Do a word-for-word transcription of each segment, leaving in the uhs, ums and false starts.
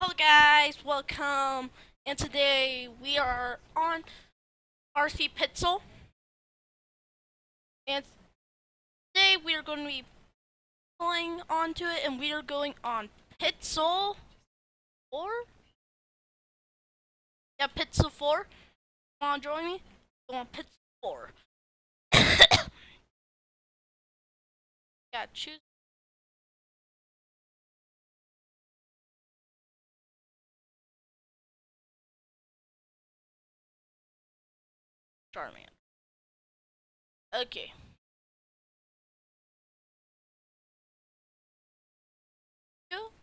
Hello guys, welcome, and today we are on R C Pitzel, and today we are going to be playing onto it, and we are going on Pitzel four? Yeah, Pitzel four. Come on, join me? Go on Pitzel four. Yeah, choose. Starman. Okay. Go.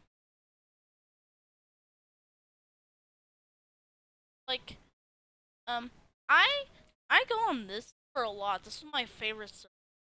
Like, um, I, I go on this for a lot. This is my favorite server.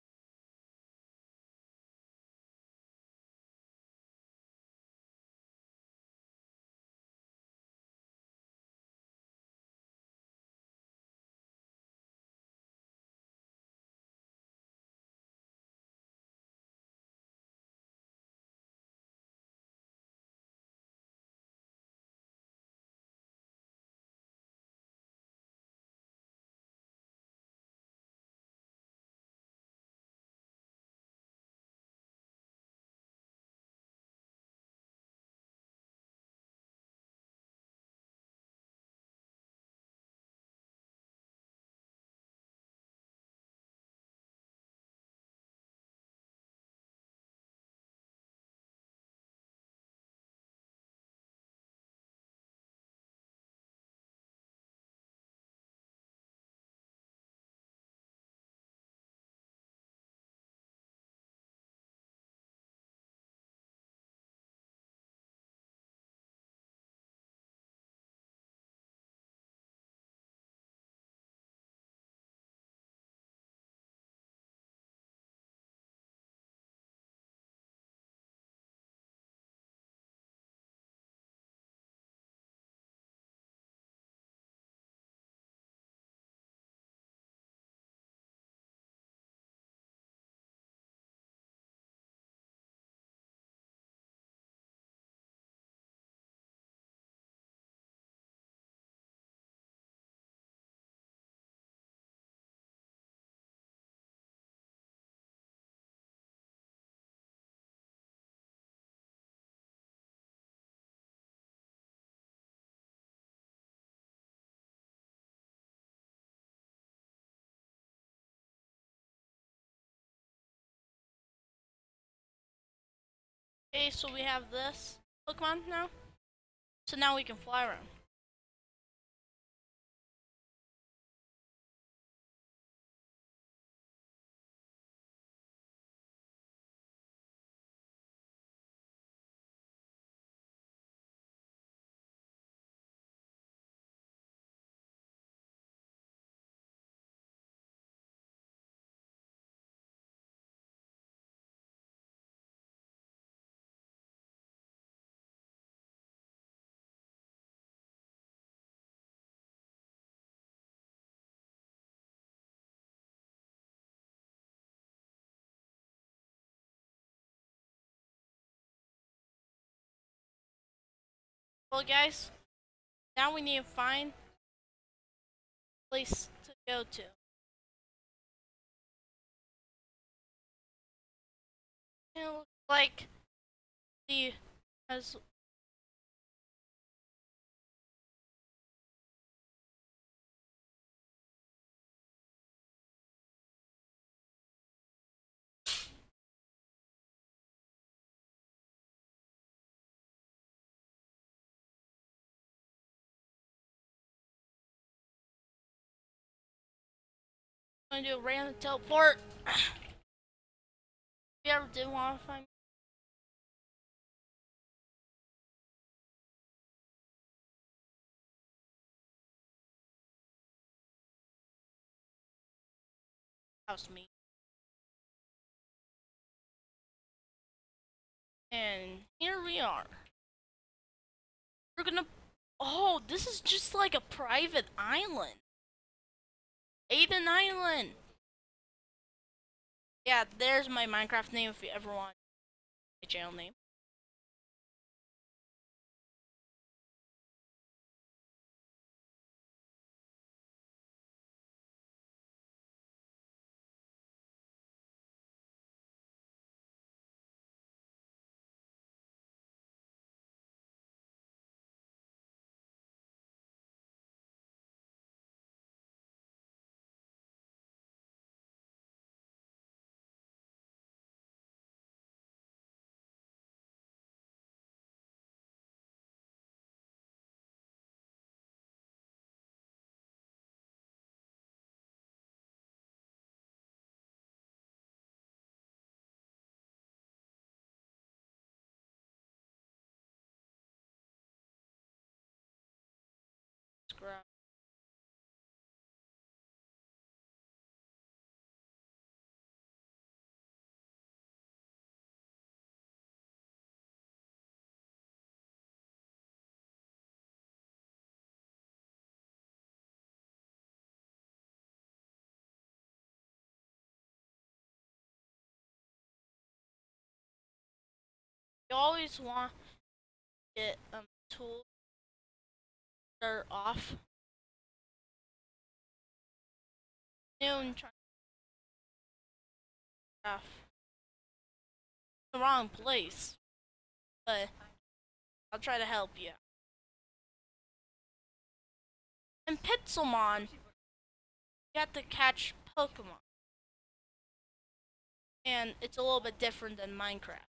Okay, so we have this Pokemon now. So now we can fly around. Well, guys, now we need to find a place to go to. And it looks like the has going to do a random teleport. If you ever did want to find me, house me. And here we are. We're gonna. Oh, this is just like a private island. Aiden Island. Yeah, there's my Minecraft name if you ever want my channel name. You always want to get um tools that are off. Noon trying to craft the wrong place, but I'll try to help you. In Pixelmon, you have to catch Pokemon, and it's a little bit different than Minecraft.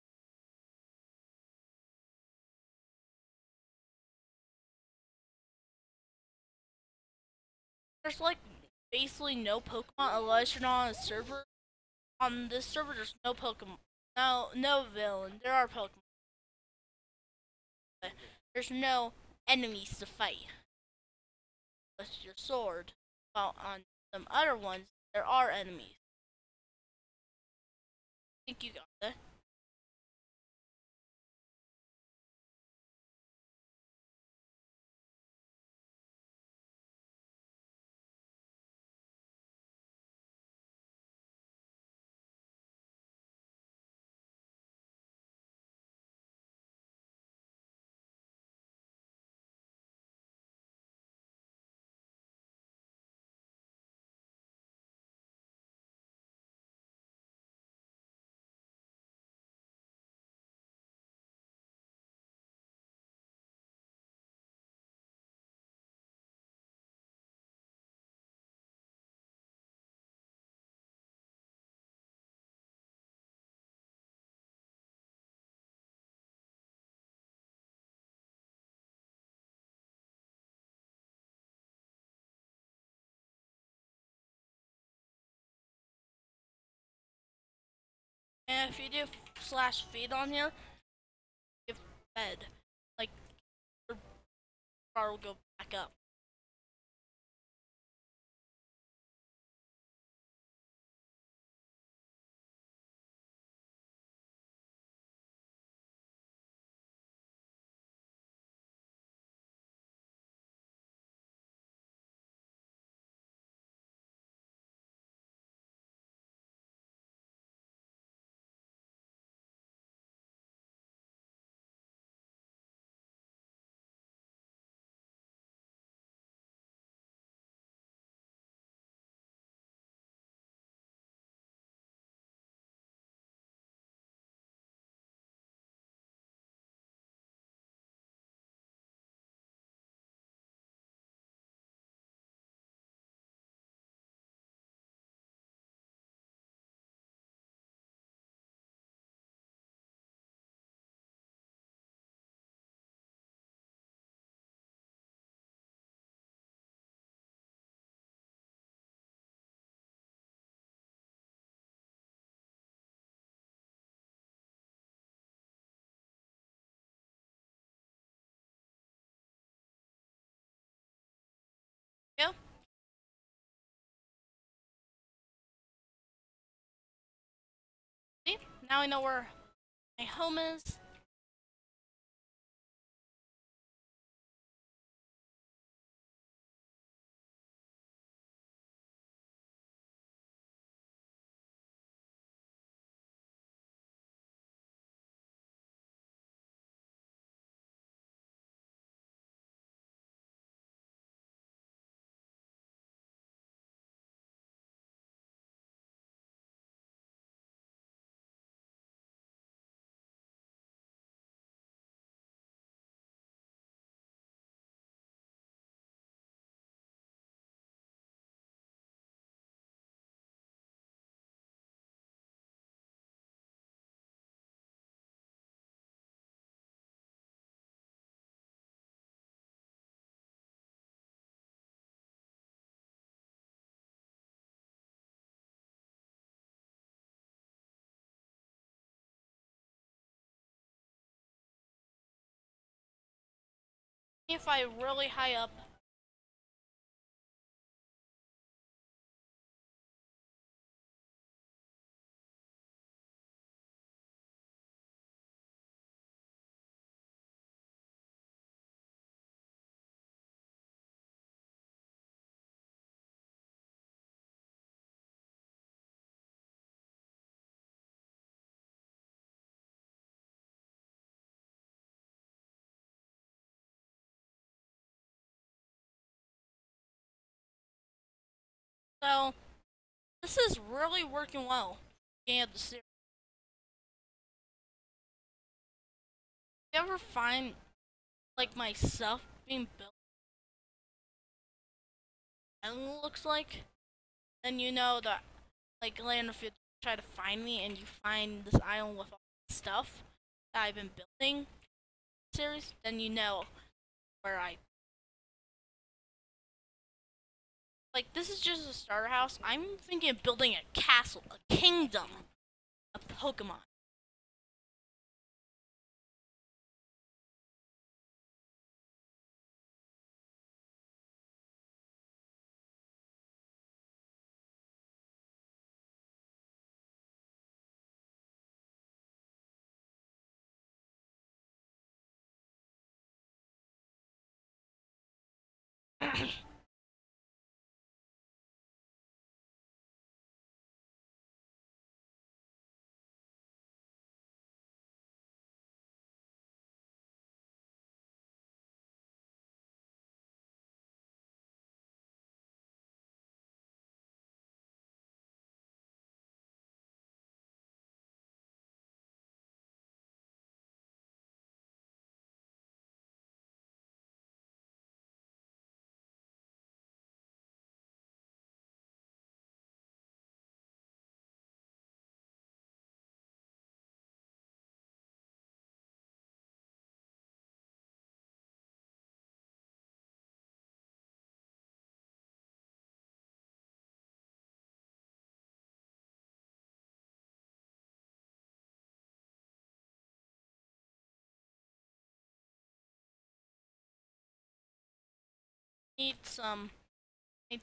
There's like basically no Pokemon unless you're not on a server. On this server, there's no Pokemon, no no villain. There are Pokemon, but there's no enemies to fight with your sword. While on some other ones, there are enemies. I think you got it. And if you do slash feed on here, give fed. Like, your bar will go back up. Yeah. See? Now I know where my home is. If I really high up So this is really working well. Yeah, the series. You ever find like my stuff being built and looks like? Then you know that like later if you try to find me and you find this island with all the stuff that I've been building series, then you know where I like this is just a starter house. I'm thinking of building a castle, a kingdom of Pokemon. Need some. Need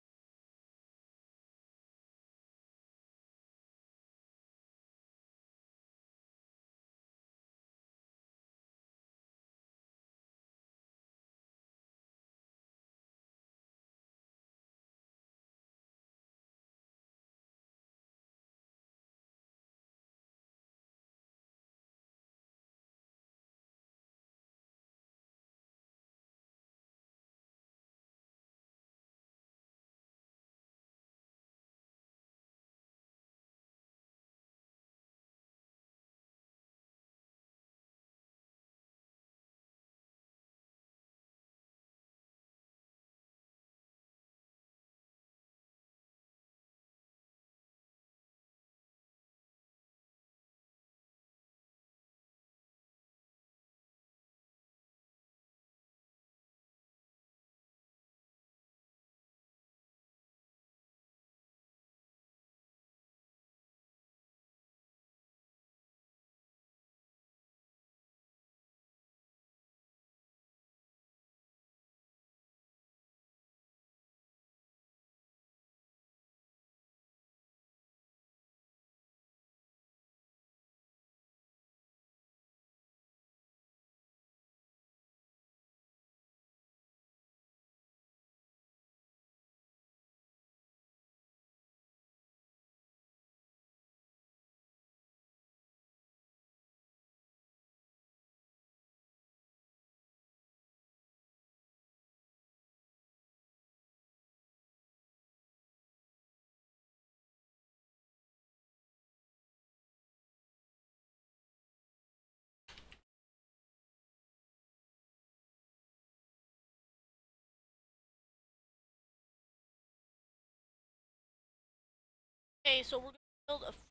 Okay, so we're gonna build a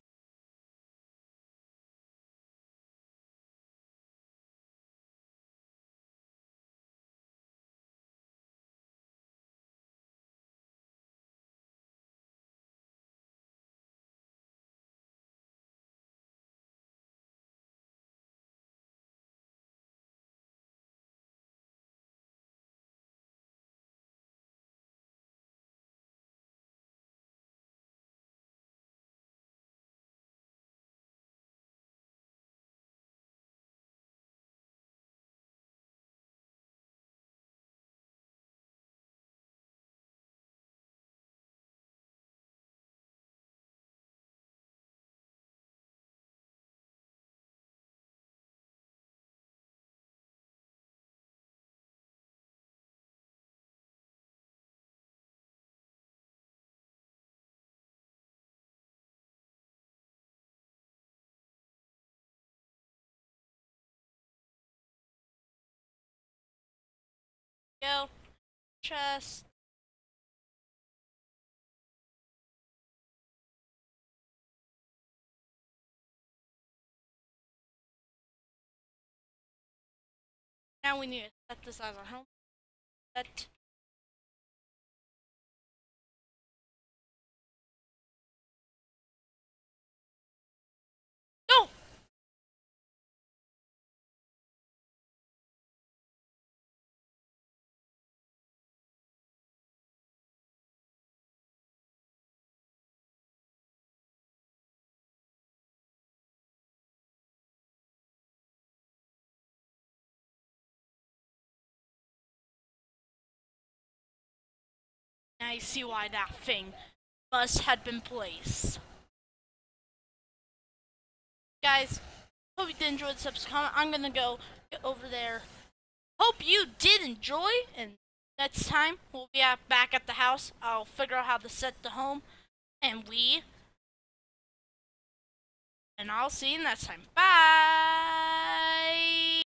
Go. Chest. Now we need to set this as our home. Set. Go! Now you see why that thing must have been placed. Guys, hope you did enjoy this episode. Comment. I'm gonna go get over there. Hope you did enjoy, and next time we'll be at, back at the house. I'll figure out how to set the home, and we, and I'll see you next time. Bye!